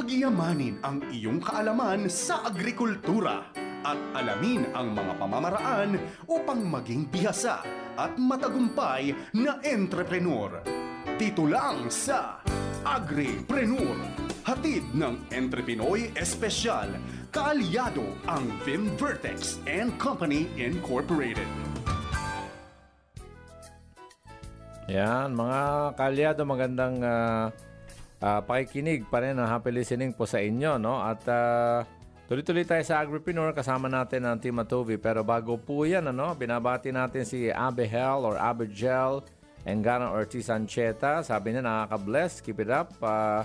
Pagyamanin ang iyong kaalaman sa agrikultura at alamin ang mga pamamaraan upang maging bihasa at matagumpay na entrepreneur. Dito lang sa Agripreneur, hatid ng Entrepinoy Espesyal, kaalyado ang Vim Vertex and Company Incorporated. Yan, mga kaalyado, magandang pakikinig pa rin, happy listening po sa inyo, no? At tuloy-tuloy tayo sa Agripreneur, kasama natin ang Team Matovi. Pero bago po yan, binabati natin si Abihel or Abigel Engana Ortiz Ancheta. Sabi niya, nakaka-bless, keep it up.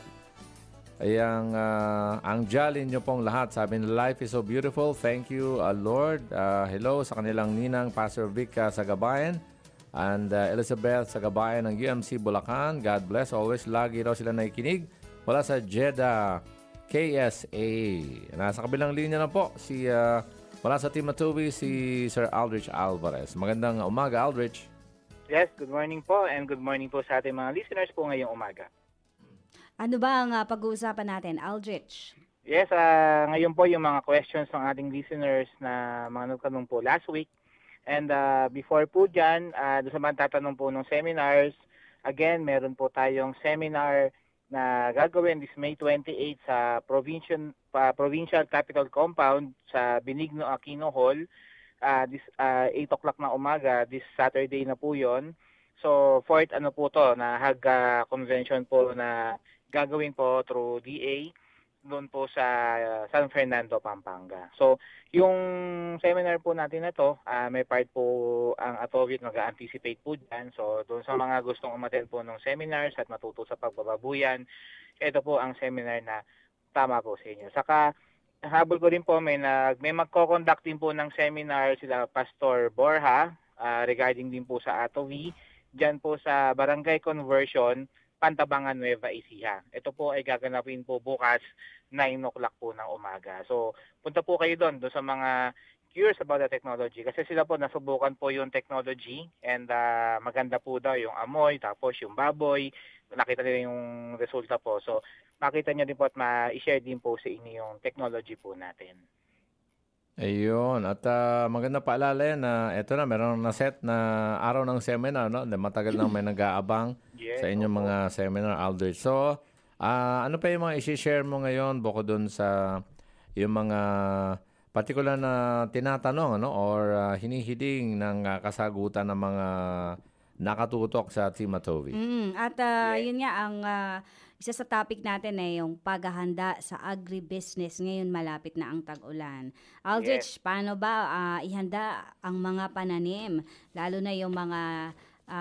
Ang jolly nyo pong lahat. Sabi niya, life is so beautiful. Thank you, Lord. Hello sa kanilang ninang, Pastor Vic Sagabayan and Elizabeth Sagabayan ng UMC Bulacan. God bless. Always lagi daw sila nakikinig wala sa Jeddah KSA. Nasa kabilang linya na po wala sa Team Matovi, si Sir Aldrich Alvarez. Magandang umaga, Aldrich. Yes, good morning po and good morning po sa ating mga listeners po ngayong umaga. Ano ba ang pag-uusapan natin, Aldrich? Yes, ngayon po yung mga questions ng ating listeners na mga nagtanong po last week. And before po dyan, doon sa mga tatanong po ng seminars, again, meron po tayong seminar na gagawin this May 28 sa Provincial Capital Compound sa Benigno Aquino Hall. This 8 o'clock na umaga, this Saturday na po yon. So, fourth po to, na HAG convention po na gagawin po through DA doon po sa San Fernando, Pampanga. So, yung seminar po natin na to, may part po ang Atovit nag-anticipate po dyan. So, doon sa mga gustong umattend po ng seminars at matuto sa pagbababuyan, ito po ang seminar na tama po sa inyo. Saka, habol ko rin po, may magko-conduct din po ng seminar sila Pastor Borja regarding din po sa Atovi, dyan po sa Barangay Conversion, Pantabangan, Nueva Ecija. Ito po ay gaganapin po bukas 9 o'clock po ng umaga. So, punta po kayo doon sa mga curious about the technology. Kasi sila po nasubukan po yung technology and maganda po daw yung amoy, tapos yung baboy. Nakita nila yung resulta po. So, makita nyo din po at ma-share din po sa inyo yung technology po natin. Ayun. At maganda paalala yan na ito na, meron na set na araw ng seminar, no? Matagal nang may nag-aabang sa inyong mga seminar, Aldrich. So, ano pa yung mga isi-share mo ngayon bukod dun sa yung mga particular na tinatanong, or hinihiling ng kasagutan ng mga nakatutok sa Team Matovi? Yun nga, ang isa sa topic natin ay yung paghahanda sa agribusiness. Ngayon malapit na ang tag-ulan. Aldrich, paano ba ihanda ang mga pananim, lalo na yung mga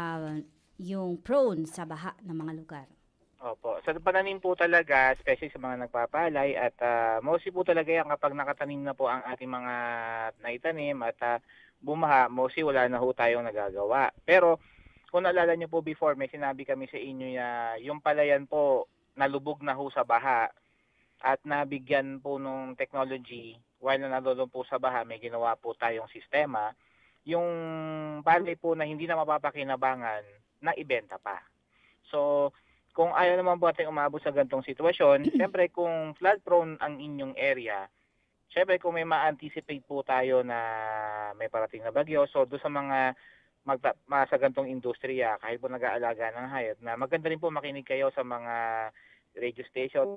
yung prone sa baha ng mga lugar? Opo. Sa pananim po talaga, especially sa mga nagpapalay at mostly po talaga yan kapag nakatanim na po ang ating mga naitanim at bumaha, mostly wala na ho tayong nagagawa. Pero kung naalala nyo po before, may sinabi kami sa inyo na yung palayan po nalubog na ho sa baha at nabigyan po nung technology while na nalulong po sa baha, may ginawa po tayong sistema. Yung palay po na hindi na mapapakinabangan, na ibenta pa. So, kung ayaw naman po natin umabot sa gantong sitwasyon, syempre kung flood prone ang inyong area, syempre kung may ma-anticipate po tayo na may parating na bagyo, so doon sa mga sa gantong industriya, kahit po nag-aalaga ng hayop, na maganda rin po makinig kayo sa mga radio station.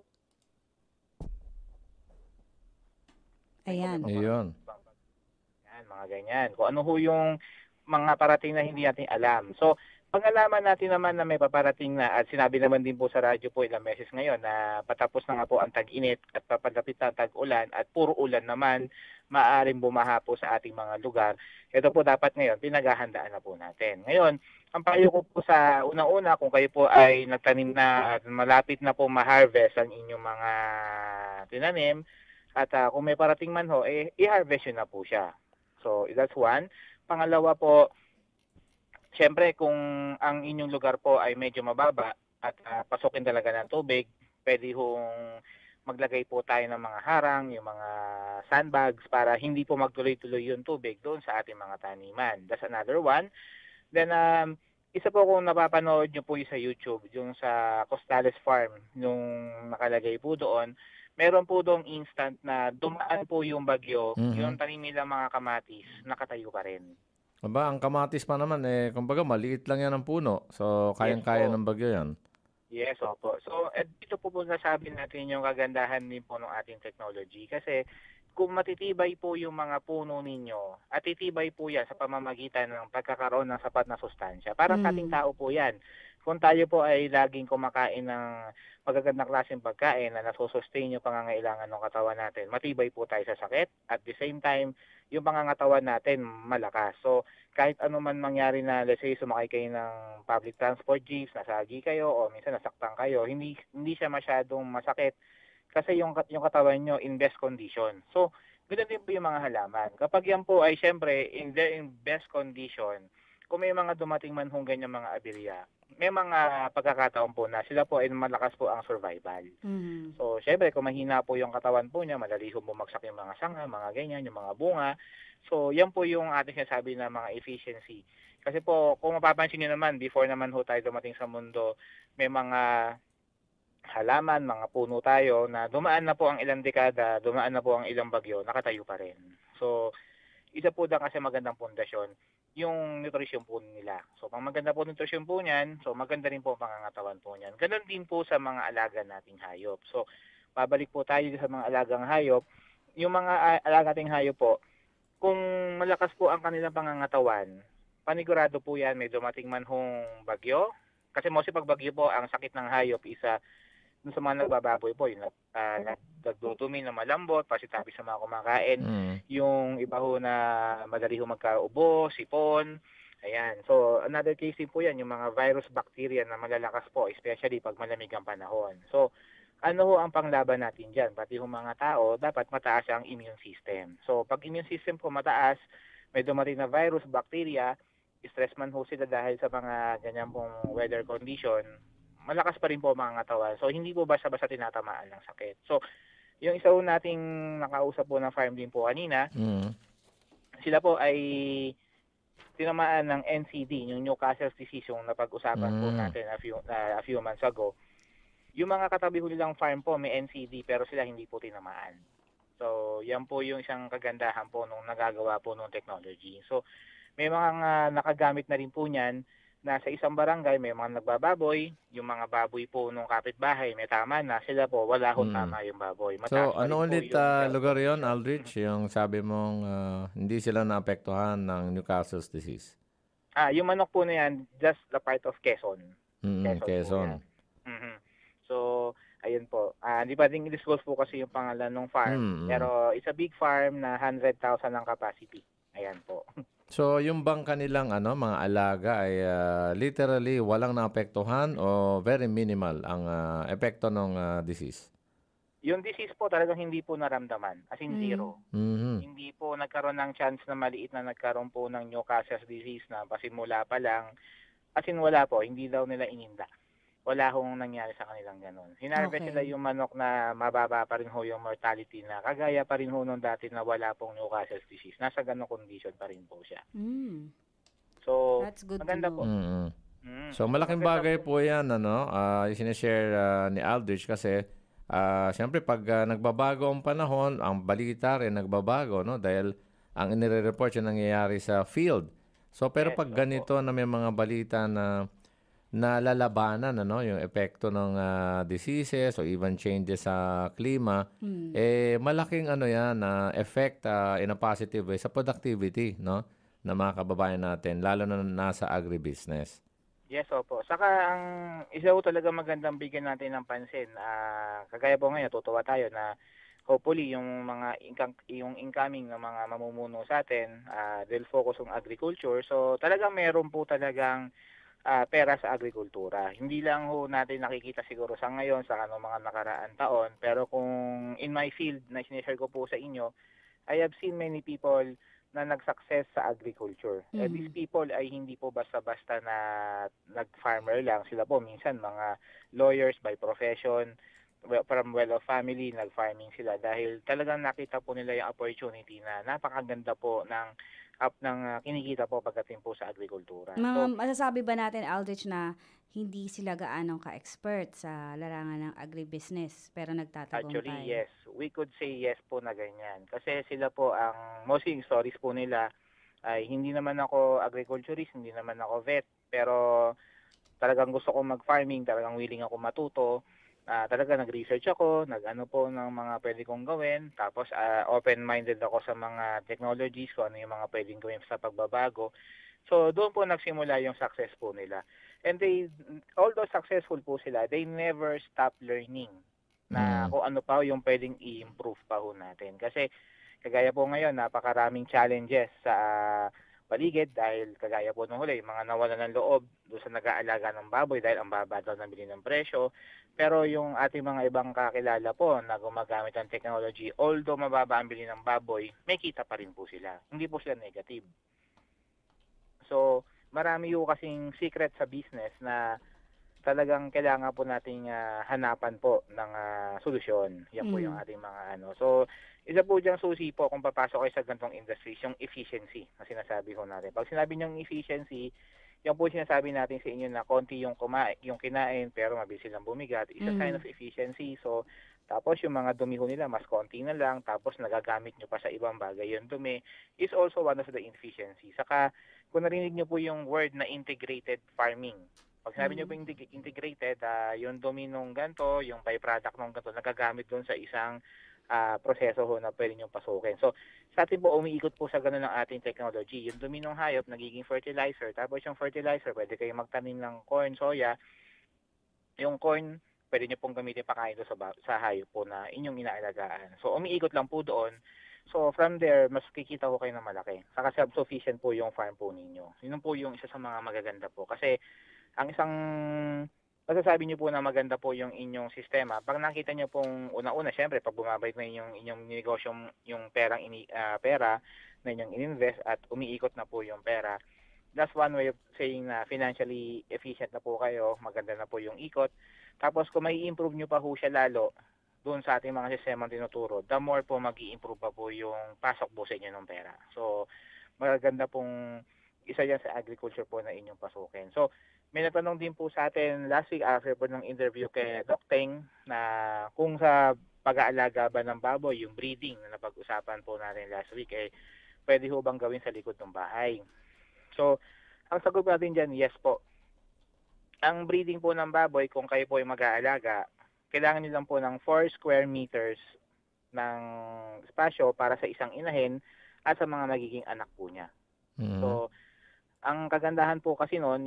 Ayan. Ayun. Yan, mga ganyan. Kung ano ho yung mga parating na hindi natin alam. So, pag alaman natin naman na may paparating na, at sinabi naman din po sa radyo po ilang meses ngayon na patapos na nga po ang tag-init at papalapit na tag-ulan at puro ulan naman, maaaring bumaha po sa ating mga lugar. Ito po dapat ngayon, pinaghahandaan na po natin. Ngayon, ang payo ko po sa unang-una, kung kayo po ay nagtanim na at malapit na po ma-harvest ang inyong mga tinanim, at kung may parating man ho, i-harvest yun na po siya. So, that's one. Pangalawa po, siyempre kung ang inyong lugar po ay medyo mababa at pasukin talaga ng tubig, pwede hong maglagay po tayo ng mga harang, yung mga sandbags para hindi po magtuloy-tuloy yung tubig doon sa ating mga taniman. That's another one. Then Isa po kung napapanood nyo po yung sa YouTube, yung sa Costales Farm, yung nakalagay po doon, meron po doong instant na dumaan po yung bagyo, yung tanim nilang mga kamatis, nakatayo pa rin. Aba, ang kamatis pa naman, kumbaga, maliit lang yan ang puno. So, kayang-kaya po. ng bagyo yan. Yes, opo. So, dito po nasabi natin yung kagandahan din po ng ating technology kasi kung matitibay po yung mga puno ninyo at titibay po yan sa pamamagitan ng pagkakaroon ng sapat na sustansya. Para sa ating tao po yan. Kung tayo po ay laging kumakain ng magagandang klaseng pagkain na nasusustain yung pangangailangan ng katawan natin, matibay po tayo sa sakit. At the same time, yung pangangatawan natin malakas. So, kahit ano man mangyari na, let's say, sumakay kayo ng public transport jeeps, nasagi kayo, o minsan nasaktan kayo, hindi siya masyadong masakit kasi yung katawan nyo in best condition. So, ganoon din po yung mga halaman. Kapag yan po ay syempre in best condition, kung may mga dumating man hong ganyan mga aberya, may mga pagkakataon po na sila po ay malakas po ang survival. So, syempre, kung mahina po yung katawan po niya, madali ho bumagsak yung mga sanga, mga ganyan, yung mga bunga. So, yan po yung ating sinasabi na mga efficiency. Kasi po, kung mapapansin nyo naman, before naman ho tayo dumating sa mundo, may mga halaman, mga puno tayo na dumaan na po ang ilang dekada, dumaan na po ang ilang bagyo, nakatayo pa rin. So, isa po daw kasi magandang pundasyon, yung nutrition po nila. So, pag maganda po nutrition po niyan, so maganda rin po ang pangangatawan po niyan. Ganon din po sa mga alaga nating hayop. So, pabalik po tayo sa mga alagang hayop. Yung mga alaga nating hayop po, kung malakas po ang kanilang pangangatawan, panigurado po yan, may dumating man hong bagyo. Kasi mostly pag bagyo po, ang sakit ng hayop isa dun sa mga nagbababoy po, yung nagdudumi na malambot, pasitabi sa mga kumakain, yung iba ho na madali ho magkaubo, sipon, ayan. So, another case din po yan, yung mga virus, bacteria na malalakas po, especially pag malamig ang panahon. So, ano ho ang panglaban natin dyan? Pati ho mga tao, dapat mataas ang immune system. So, pag immune system po mataas, may dumating na virus, bacteria, stress man ho sila dahil sa mga ganyan pong weather condition, malakas pa rin po mga katawan. So, hindi po basta-basta tinatamaan ng sakit. So, yung isa po nating nakausap po ng farm din po kanina, sila po ay tinamaan ng NCD, yung Newcastle disease, yung napag-usapan po natin a few months ago. Yung mga katabi ho nilang farm po, may NCD, pero sila hindi po tinamaan. So, yan po yung isang kagandahan po nung nagagawa po nung technology. So, may mga nakagamit na rin po niyan na sa isang barangay may mga nagbababoy, yung mga baboy po nung kapitbahay may tama na, sila po wala hong tama yung baboy. So, ano ulit lugar yon, Aldrich, yung sabi mong hindi sila naapektuhan ng Newcastle disease? Yung manok po na yan, just the part of Quezon. Quezon. So, ayun po. Hindi pa din i-disclose po kasi yung pangalan ng farm, pero it's a big farm na 100,000 ang capacity. Ayan po. So, yung bang kanilang mga alaga ay literally walang naapektuhan o very minimal ang epekto ng disease? Yung disease po talagang hindi po naramdaman, as in zero. Hindi po nagkaroon ng chance na maliit na nagkaroon po ng Newcastle disease na pasimula pa lang. As in wala po, hindi daw nila ininda. Wala hong nangyari sa kanilang ganun. Hinarvest sila yung manok na mababa pa rin ho yung mortality na kagaya pa rin ho nung dati na wala pong Newcastle disease. Nasa ganong condition pa rin po siya. So, that's good maganda to po. know. So, malaking bagay po yan, yung sinishare ni Aldrich kasi siyempre pag nagbabago ang panahon, ang balita rin nagbabago, no? Dahil ang inire-report yung nangyayari sa field. So, pero pag ganito na may mga balita na lalabanan yung epekto ng diseases o even changes sa klima, malaking yan na effect in a positive way sa productivity, no, ng mga kababayan natin, lalo na nasa agribusiness. Yes, opo. Saka ang isa po talaga magandang bigyan natin ng pansin. Kagaya po ngayon, tutuwa tayo na hopefully yung mga yung incoming ng mga mamumuno sa atin, they'll focus on agriculture. So talagang meron po talagang pera sa agrikultura. Hindi lang ho natin nakikita siguro sa ngayon sa mga nakaraan taon, pero kung in my field na sinishare ko po sa inyo, I have seen many people na nag-success sa agriculture. These people ay hindi po basta-basta na nag-farmer lang. Sila po minsan mga lawyers by profession, from well-off family, nag-farming sila dahil talagang nakita po nila yung opportunity na napakaganda po ng up ng kinikita po pagdating po sa agrikultura. Masasabi ba natin, Aldrich, na hindi sila gaanong ka-expert sa larangan ng agribusiness pero nagtatagumpay? Actually, yes. We could say yes po na ganyan. Kasi sila po mostly yung stories po nila ay hindi naman ako agriculturist, hindi naman ako vet, pero talagang gusto ko mag-farming, talagang willing ako matuto. Talaga nag-research ako, nag-ano po ng mga pwede kong gawin, tapos open-minded ako sa mga technologies, kung ano yung mga pwedeng gawin sa pagbabago. So doon po nagsimula yung success po nila. And although successful po sila, they never stop learning na kung ano pa yung pwedeng i-improve pa ho natin. Kasi kagaya po ngayon, napakaraming challenges sa paligid dahil kagaya po nung huli, mga nawalan ng loob doon sa nag-aalaga ng baboy dahil ang baba daw ng bili ng presyo. Pero yung ating mga ibang kakilala po na gumagamit ng technology, although mababa ang bili ng baboy, may kita pa rin po sila. Hindi po sila negative. So, marami yung kasing secret sa business na talagang kailangan po nating hanapan po ng solusyon. Yan po yung ating mga ano. So, isa po diyang susi po kung papasok kayo sa ganitong industry, yung efficiency na sinasabi ko natin. Pag sinabi niyong efficiency, yan po sinasabi natin sa inyo na konti yung kinain pero mabilis silang bumigat. Isa sign of efficiency. So, tapos yung mga dumi ko nila, mas konti na lang, tapos nagagamit nyo pa sa ibang bagay. Yung dumi is also one of the efficiency. Saka, kung narinig nyo po yung word na integrated farming, pag sinabi nyo po integrated, yung dumi nung ganito, yung byproduct nung ganito, nagagamit doon sa isang proseso ho na pwede nyo pasukin. So, sa atin po, umiikot po sa ganun ng ating technology. Yung dumi ng hayop, nagiging fertilizer. Tapos yung fertilizer, pwede kayo magtanim ng corn, soya. Yung corn, pwede nyo pong gamitin pakain doon sa hayop po na inyong inaalagaan. So, umiikot lang po doon. So, from there, mas kikita ko kayo na malaki. Saka self-sufficient po yung farm po ninyo. Yun po yung isa sa mga magaganda po. Kasi, ang isang masasabi niyo po na maganda po yung inyong sistema. Pag nakita niyo pong una-una, syempre, pag bumabalik na inyong negosyo, yung pera na inyong ininvest at umiikot na po yung pera, that's one way of saying na financially efficient na po kayo, maganda na po yung ikot. Tapos kung may improve niyo pa po siya lalo doon sa ating mga sistema tinuturo, the more po mag-i-improve pa po yung pasok po sa inyo ng pera. So, maganda pong isa yan sa agriculture po na inyong pasukin. So, may natanong din po sa atin last week after po ng interview kay Doc Teng na kung sa pag-aalaga ba ng baboy, yung breeding na napag-usapan po natin last week, pwede ho bang gawin sa likod ng bahay? So, ang sagot natin dyan, yes po. Ang breeding po ng baboy, kung kayo po ay mag-aalaga, kailangan nyo lang po ng 4 square meters ng espasyo para sa isang inahin at sa mga magiging anak po niya. So, ang kagandahan po kasi noon,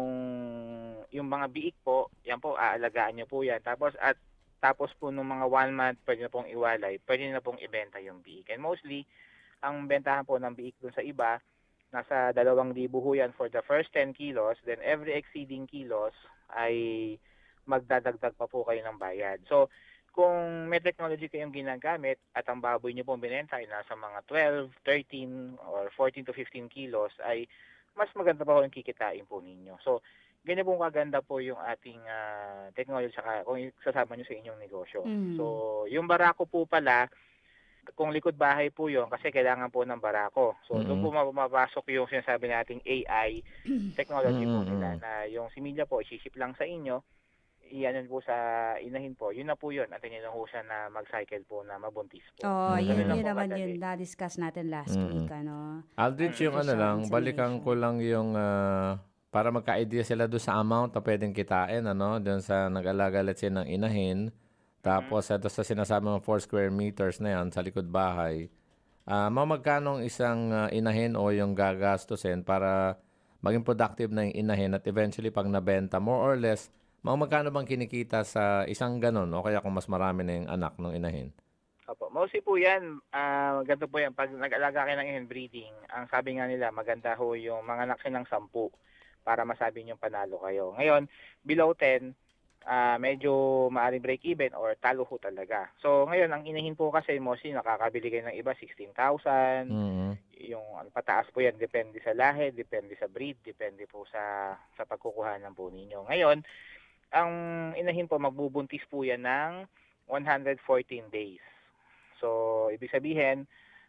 yung mga biik po, yan po, aalagaan nyo po yan. Tapos po nung mga 1 month, pwede na pong iwalay, pwede na pong ibenta yung biik. And mostly, ang bentahan po ng biik dun sa iba, nasa 2,000 ho yan for the first 10 kilos, then every exceeding kilos ay magdadagdag pa po kayo ng bayad. So, kung may technology kayong ginagamit at ang baboy nyo pong binenta ay nasa mga 12, 13, or 14 to 15 kilos, ay mas maganda pa po yung kikitain po ninyo. So, ganyan pong kaganda po yung ating technology saka kung sasama nyo sa inyong negosyo. So, yung barako po pala, kung likod bahay po yun, kasi kailangan po ng barako. So, doon po mapapasok yung sinasabi nating AI technology po nila na yung similya po, isisip lang sa inyo, iyan po sa inahin po, yun na po yun. At yun lang po siya na mag-cycle po na mabuntis po. Yun naman yun na-discuss natin last week. Aldrich, yung balikan ko lang yung para magka-idea sila doon sa amount na pwedeng kitain, doon sa nag-alaga, let's say, ng inahin. Tapos, ito sa sinasabi ng 4 square meters na yan sa likod bahay. Magkano isang inahin o yung gagastusin para maging productive na yung inahin at eventually pag nabenta, more or less, magkano bang kinikita sa isang ganon o kaya kung mas marami na yung anak ng inahin? Opo. Mostly po yan, ganito po yan. Pag nag-alaga kayo ng inbreeding, ang sabi nga nila, maganda ho yung mga anak ng 10 para masabi nyo panalo kayo. Ngayon, below 10, medyo maaaring break-even or talo ho talaga. So, ngayon, ang inahin po kasi mostly nakakabili kayo ng iba, 16,000. Yung pataas po yan, depende sa lahi, depende sa breed, depende po sa pagkukuhanan po ninyo. Ngayon, ang inahin po, magbubuntis po yan ng 114 days. So, ibig sabihin,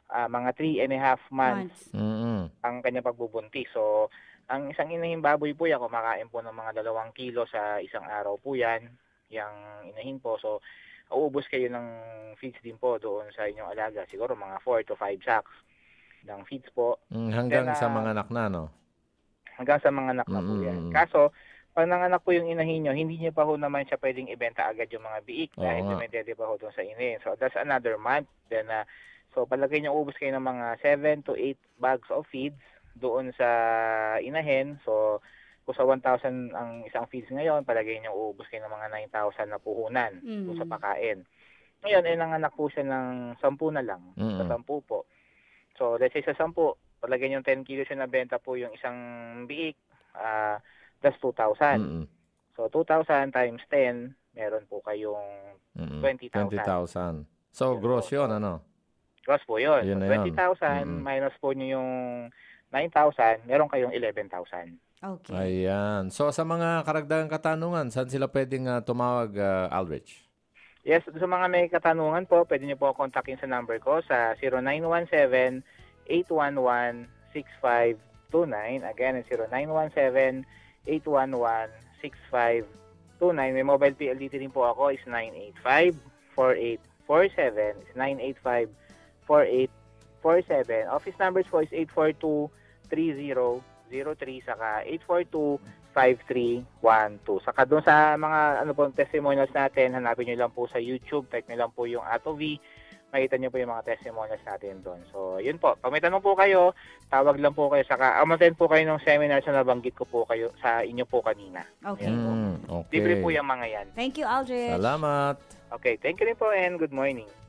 mga 3.5 months Mm-mm. ang kanyang pagbubuntis. So, ang isang inahing baboy po yan, kumakain po ng mga 2 kilo sa isang araw po yan, yung inahin po. So, uubos kayo ng feeds din po doon sa inyong alaga. Siguro mga 4 to 5 sacks ng feeds po. Hanggang Then, sa mga anak na, no? Hanggang sa mga anak na po yan. Kaso, pag nanganak po yung inahin nyo, hindi nyo pa ho naman siya pwedeng ibenta agad yung mga biik dahil may dede pa ho doon sa inahin. So, that's another month. Then, so, palagay nyo ubos kayo ng mga 7 to 8 bags of feeds doon sa inahin. So, kung sa 1,000 ang isang feeds ngayon, palagay nyo uubos kayo ng mga 9,000 na puhunan doon sa pakain. Ngayon, nanganak po siya ng 10 na lang. Sa 10 po. So, let's say sa 10, palagay nyo 10 kilos yung nabenta po yung isang biik. That's 2,000. So, 2,000 times 10, meron po kayong 20,000. So, gross yun, ano? Gross po yun. Yun So, 20,000 minus po nyo yung 9,000, meron kayong 11,000. Okay. Ayan. So, sa mga karagdagang katanungan, saan sila pwedeng tumawag, Aldrich? Yes, sa mga may katanungan po, pwede nyo po kontakin sa number ko sa 0917-811-6529. Again, 0917-811-6529. May mobile PLDT rin po ako, is 985-4847. Is 985-4847. Office numbers po is 842-3003 saka 842-5312. Saka doon sa mga testimonials natin, hanapin nyo lang po sa YouTube, type nyo lang po yung Ato V, makita nyo po yung mga testimonials natin doon. So, yun po. Pag may tanong po kayo, tawag lang po kayo. Saka, amaten po kayo ng seminar sa nabanggit ko po kayo sa inyo po kanina. Okay. Okay. Libre po yung mga yan. Thank you, Aldrich. Salamat. Okay, thank you rin po and good morning.